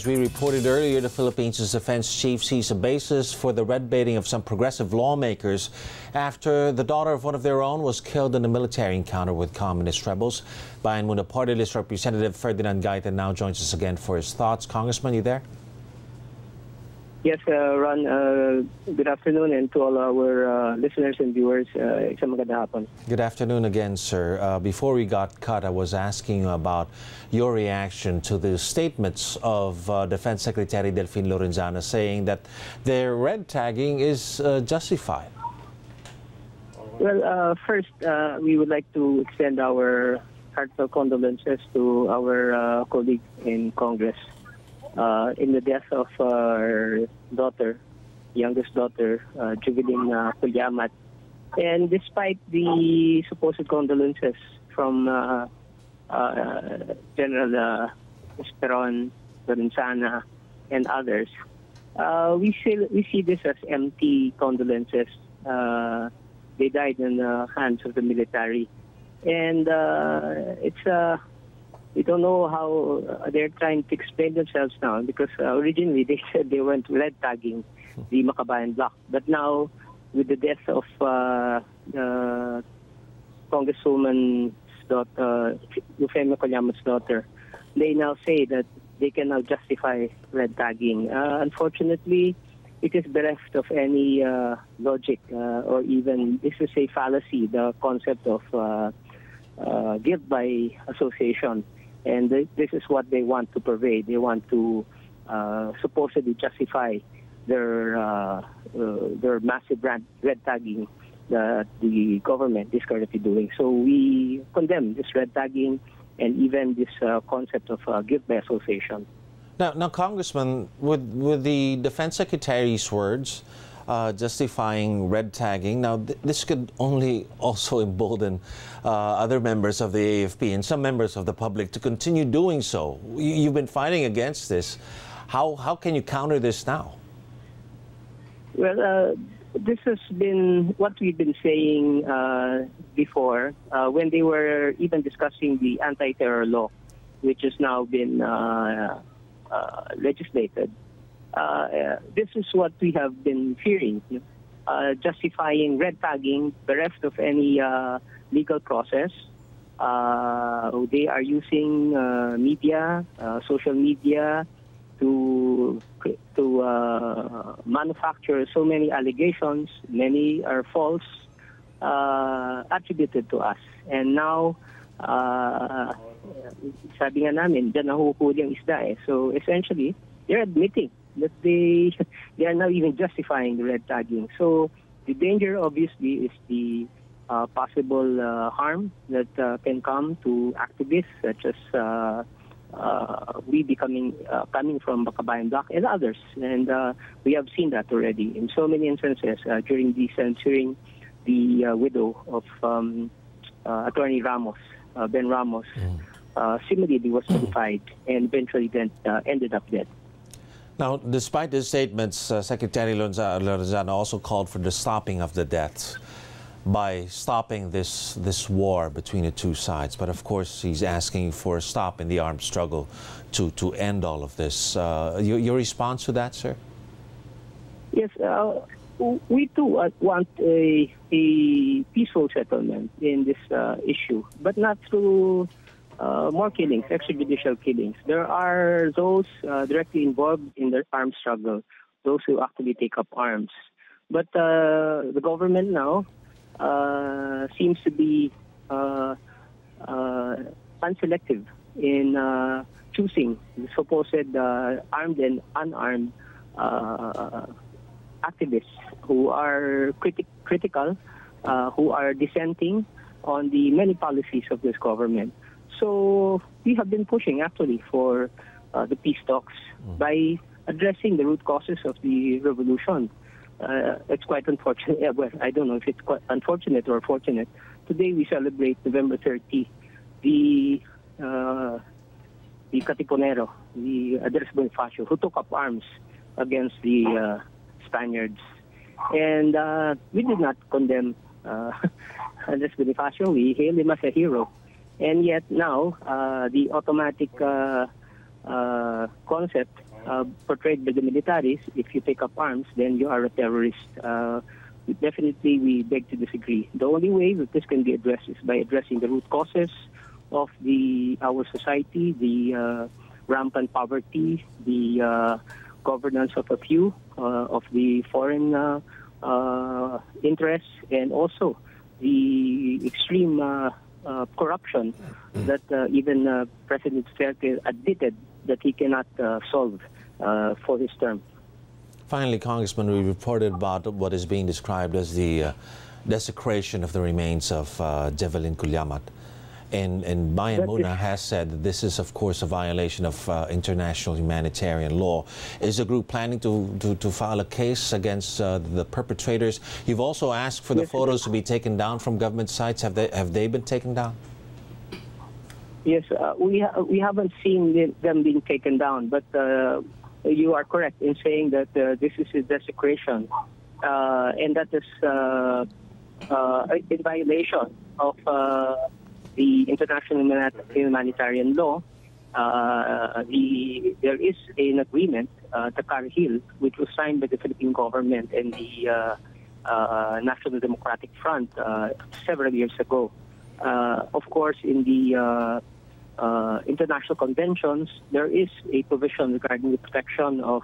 As we reported earlier, the Philippines' defense chief sees a basis for the red baiting of some progressive lawmakers after the daughter of one of their own was killed in a military encounter with communist rebels. Bayan Muna Party List Representative Ferdinand Gaita now joins us again for his thoughts. Congressman, you there? Yes, Ron, good afternoon, and to all our listeners and viewers, isang magandang hapon. Good afternoon again, sir. Before we got cut, I was asking you about your reaction to the statements of Defense Secretary Delfin Lorenzana saying that their red tagging is justified. Well, first, we would like to extend our heartfelt condolences to our colleague in Congress. In the death of our daughter, youngest daughter, Jubilin Cullamat. And despite the supposed condolences from General Esperon, Lorenzana, and others, we see this as empty condolences. They died in the hands of the military. And we don't know how they're trying to explain themselves now, because originally they said they weren't red tagging the Makabayan bloc. But now, with the death of Congresswoman's daughter, Cullamat's daughter, they now say that they can now justify red tagging. Unfortunately, it is bereft of any logic or even, this is a fallacy, the concept of guilt by association. And this is what they want to pervade. They want to supposedly justify their massive red tagging that the government is currently doing. So we condemn this red tagging and even this concept of guilt by association. Now, Congressman, with the Defense Secretary's words justifying red tagging, now this could only also embolden other members of the AFP and some members of the public to continue doing so. You've been fighting against this. How can you counter this now? Well, this has been what we've been saying before when they were even discussing the anti-terror law, which has now been legislated. This is what we have been fearing, justifying red tagging bereft of any legal process. They are using media, social media, to manufacture so many allegations. Many are false, attributed to us. And now, sabi nga namin, dyan nahuhuli ang isda eh. So essentially, they're admitting that they are now even justifying the red tagging. So the danger, obviously, is the possible harm that can come to activists such as coming from Makabayan bloc and others. And we have seen that already in so many instances during the censoring the widow of Attorney Ramos, Ben Ramos. Similarly was notified and eventually then ended up dead. Now, despite his statements, Secretary Lorenzana also called for the stopping of the deaths by stopping this war between the two sides. But of course, he's asking for a stop in the armed struggle to end all of this. Your response to that, sir? Yes, we too want a peaceful settlement in this issue, but not through more killings, extrajudicial killings. There are those directly involved in the armed struggle, those who actually take up arms. But the government now seems to be unselective in choosing the supposed armed and unarmed activists who are critical, who are dissenting on the many policies of this government. So we have been pushing actually for the peace talks by addressing the root causes of the revolution. It's quite unfortunate. Well, I don't know if it's quite unfortunate or fortunate. Today we celebrate November 30, the Katipunero, the Andres Bonifacio, who took up arms against the Spaniards. And we did not condemn Andres Bonifacio. We hail him as a hero. And yet now, the automatic concept portrayed by the militaries, if you take up arms, then you are a terrorist. Definitely, we beg to disagree. The only way that this can be addressed is by addressing the root causes of our society, the rampant poverty, the governance of a few, of the foreign interests, and also the extreme corruption that even President Duterte admitted that he cannot solve for his term. Finally, Congressman, we reported about what is being described as the desecration of the remains of Javelin Cullamat. And Bayan Muna has said that this is, of course, a violation of international humanitarian law. Is the group planning to file a case against the perpetrators? You've also asked for the photos to be taken down from government sites. Have they been taken down? Yes, we haven't seen them being taken down, but you are correct in saying that this is a desecration, and that is in violation of the international humanitarian law. There is an agreement, the Carhill, which was signed by the Philippine government and the National Democratic Front several years ago. Of course, in the international conventions, there is a provision regarding the protection of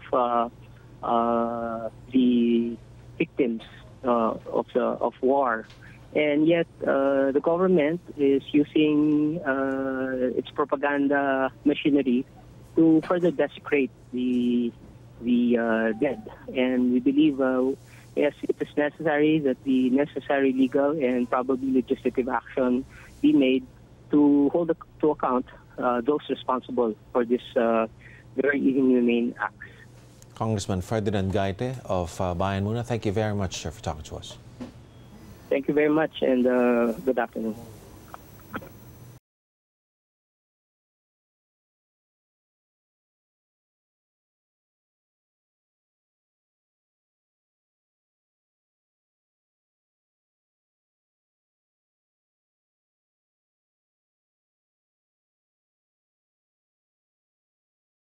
the victims of war. And yet, the government is using its propaganda machinery to further desecrate the dead. And we believe, yes, it is necessary that the necessary legal and probably legislative action be made to hold to account those responsible for this very inhumane acts. Congressman Ferdinand Gaite of Bayan Muna, thank you very much, sir, for talking to us. Thank you very much, and good afternoon.